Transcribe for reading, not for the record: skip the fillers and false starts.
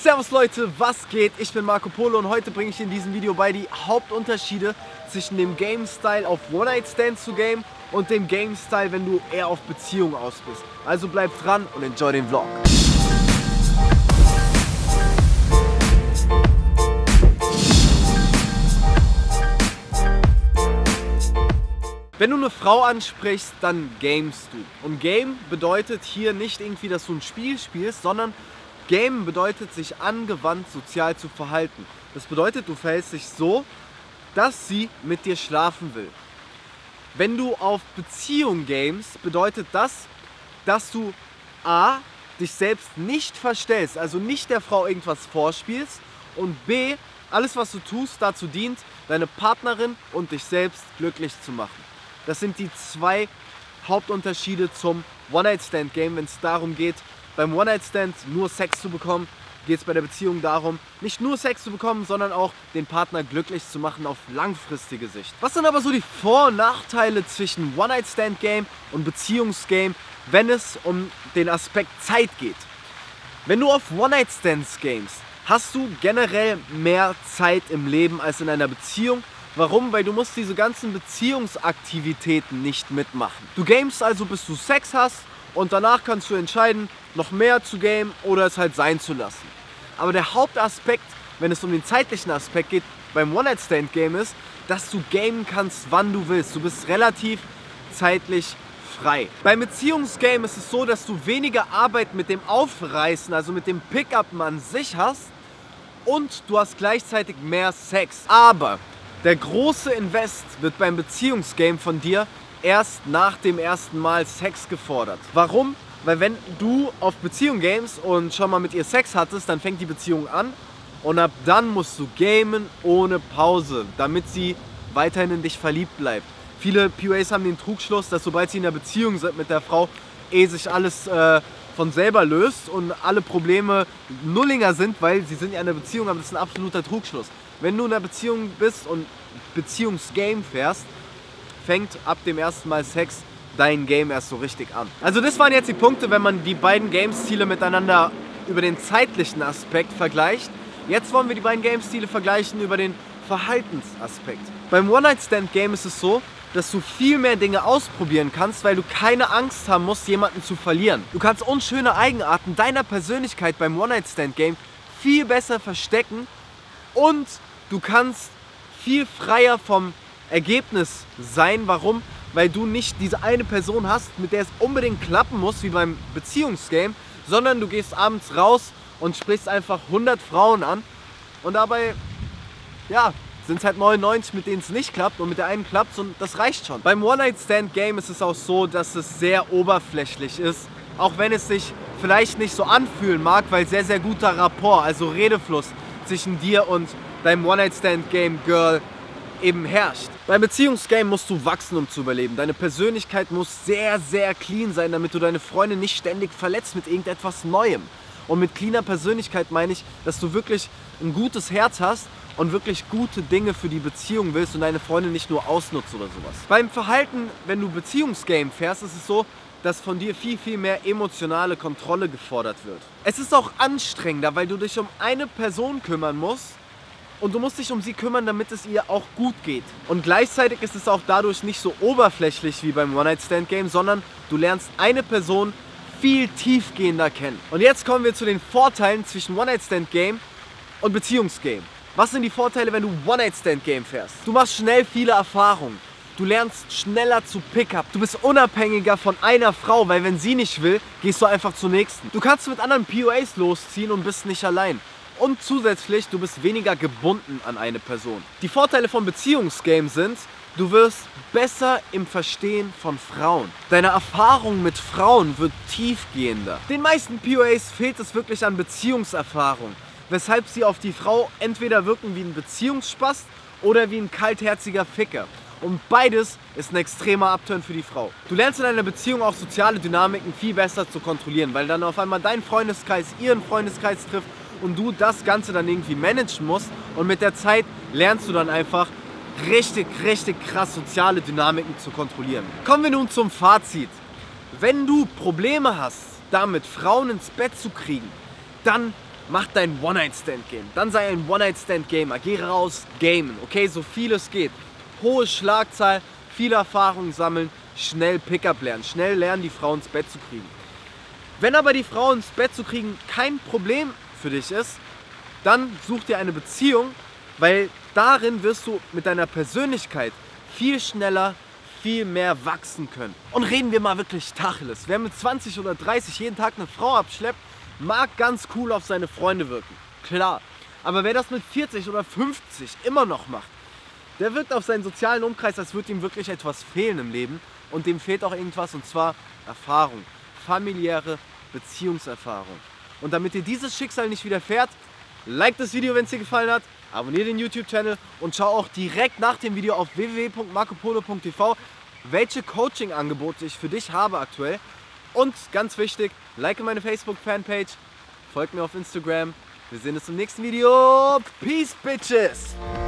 Servus Leute, was geht? Ich bin Marco Polo und heute bringe ich in diesem Video bei die Hauptunterschiede zwischen dem Game-Style auf One-Night-Stand zu game und dem Game-Style, wenn du eher auf Beziehung aus bist. Also bleib dran und enjoy den Vlog. Wenn du eine Frau ansprichst, dann gamest du. Und Game bedeutet hier nicht irgendwie, dass du ein Spiel spielst, sondern Game bedeutet, sich angewandt sozial zu verhalten. Das bedeutet, du verhältst dich so, dass sie mit dir schlafen will. Wenn du auf Beziehung gamest, bedeutet das, dass du A, dich selbst nicht verstellst, also nicht der Frau irgendwas vorspielst, und B, alles was du tust, dazu dient, deine Partnerin und dich selbst glücklich zu machen. Das sind die zwei Hauptunterschiede zum One-Night-Stand-Game, wenn es darum geht, beim One-Night-Stand nur Sex zu bekommen, geht es bei der Beziehung darum, nicht nur Sex zu bekommen, sondern auch den Partner glücklich zu machen auf langfristige Sicht. Was sind aber so die Vor- und Nachteile zwischen One-Night-Stand-Game und Beziehungsgame, wenn es um den Aspekt Zeit geht? Wenn du auf One-Night-Stands gamest, hast du generell mehr Zeit im Leben als in einer Beziehung. Warum? Weil du musst diese ganzen Beziehungsaktivitäten nicht mitmachen. Du gamest also, bis du Sex hast, und danach kannst du entscheiden, noch mehr zu gamen oder es halt sein zu lassen. Aber der Hauptaspekt, wenn es um den zeitlichen Aspekt geht, beim One-Night-Stand-Game ist, dass du gamen kannst, wann du willst. Du bist relativ zeitlich frei. Beim Beziehungsgame ist es so, dass du weniger Arbeit mit dem Aufreißen, also mit dem Pick-Upen an sich hast, und du hast gleichzeitig mehr Sex. Aber der große Invest wird beim Beziehungsgame von dir erst nach dem ersten Mal Sex gefordert. Warum? Weil wenn du auf Beziehung gamest und schon mal mit ihr Sex hattest, dann fängt die Beziehung an und ab dann musst du gamen ohne Pause, damit sie weiterhin in dich verliebt bleibt. Viele PUAs haben den Trugschluss, dass sobald sie in einer Beziehung sind mit der Frau, sich alles von selber löst und alle Probleme Nullinger sind, weil sie sind ja in einer Beziehung, aber das ist ein absoluter Trugschluss. Wenn du in einer Beziehung bist und Beziehungsgame fährst, fängt ab dem ersten Mal Sex dein Game erst so richtig an. Also das waren jetzt die Punkte, wenn man die beiden Game-Stile miteinander über den zeitlichen Aspekt vergleicht. Jetzt wollen wir die beiden Game-Stile vergleichen über den Verhaltensaspekt. Beim One-Night-Stand-Game ist es so, dass du viel mehr Dinge ausprobieren kannst, weil du keine Angst haben musst, jemanden zu verlieren. Du kannst unschöne Eigenarten deiner Persönlichkeit beim One-Night-Stand-Game viel besser verstecken und du kannst viel freier vom Ergebnis sein. Warum? Weil du nicht diese eine Person hast, mit der es unbedingt klappen muss, wie beim Beziehungsgame, sondern du gehst abends raus und sprichst einfach 100 Frauen an und dabei, ja, sind es halt 99, mit denen es nicht klappt, und mit der einen klappt es, und das reicht schon. Beim One-Night-Stand-Game ist es auch so, dass es sehr oberflächlich ist, auch wenn es sich vielleicht nicht so anfühlen mag, weil sehr, sehr guter Rapport, also Redefluss zwischen dir und deinem One-Night-Stand-Game-Girl eben herrscht. Beim Beziehungsgame musst du wachsen, um zu überleben. Deine Persönlichkeit muss sehr, sehr clean sein, damit du deine Freundin nicht ständig verletzt mit irgendetwas Neuem. Und mit cleaner Persönlichkeit meine ich, dass du wirklich ein gutes Herz hast und wirklich gute Dinge für die Beziehung willst und deine Freundin nicht nur ausnutzt oder sowas. Beim Verhalten, wenn du Beziehungsgame fährst, ist es so, dass von dir viel, viel mehr emotionale Kontrolle gefordert wird. Es ist auch anstrengender, weil du dich um eine Person kümmern musst, und du musst dich um sie kümmern, damit es ihr auch gut geht. Und gleichzeitig ist es auch dadurch nicht so oberflächlich wie beim One-Night-Stand-Game, sondern du lernst eine Person viel tiefgehender kennen. Und jetzt kommen wir zu den Vorteilen zwischen One-Night-Stand-Game und Beziehungsgame. Was sind die Vorteile, wenn du One-Night-Stand-Game fährst? Du machst schnell viele Erfahrungen. Du lernst schneller zu Pickup. Du bist unabhängiger von einer Frau, weil wenn sie nicht will, gehst du einfach zur nächsten. Du kannst mit anderen PUAs losziehen und bist nicht allein. Und zusätzlich, du bist weniger gebunden an eine Person. Die Vorteile vom Beziehungsgame sind, du wirst besser im Verstehen von Frauen. Deine Erfahrung mit Frauen wird tiefgehender. Den meisten PUAs fehlt es wirklich an Beziehungserfahrung, weshalb sie auf die Frau entweder wirken wie ein Beziehungsspaß oder wie ein kaltherziger Ficker. Und beides ist ein extremer Upturn für die Frau. Du lernst in einer Beziehung auch soziale Dynamiken viel besser zu kontrollieren, weil dann auf einmal dein Freundeskreis ihren Freundeskreis trifft und du das Ganze dann irgendwie managen musst, und mit der Zeit lernst du dann einfach richtig krass soziale Dynamiken zu kontrollieren. Kommen wir nun zum Fazit. Wenn du Probleme hast, damit Frauen ins Bett zu kriegen, dann mach dein One-Night-Stand-Game. Dann sei ein One-Night-Stand-Gamer. Geh raus, gamen, okay, so viel es geht. Hohe Schlagzahl, viele Erfahrungen sammeln, schnell Pickup lernen, schnell lernen, die Frau ins Bett zu kriegen. Wenn aber die Frau ins Bett zu kriegen kein Problem für dich ist, dann such dir eine Beziehung, weil darin wirst du mit deiner Persönlichkeit viel schneller, viel mehr wachsen können. Und reden wir mal wirklich Tacheles. Wer mit 20 oder 30 jeden Tag eine Frau abschleppt, mag ganz cool auf seine Freunde wirken. Klar. Aber wer das mit 40 oder 50 immer noch macht, der wirkt auf seinen sozialen Umkreis, als würde ihm wirklich etwas fehlen im Leben. Und dem fehlt auch irgendwas, und zwar Erfahrung. Familiäre Beziehungserfahrung. Und damit dir dieses Schicksal nicht widerfährt, like das Video, wenn es dir gefallen hat, abonniere den YouTube-Channel und schau auch direkt nach dem Video auf www.marcopolo.tv, welche Coaching-Angebote ich für dich habe aktuell. Und ganz wichtig, like meine Facebook-Fanpage, folgt mir auf Instagram. Wir sehen uns im nächsten Video. Peace, Bitches!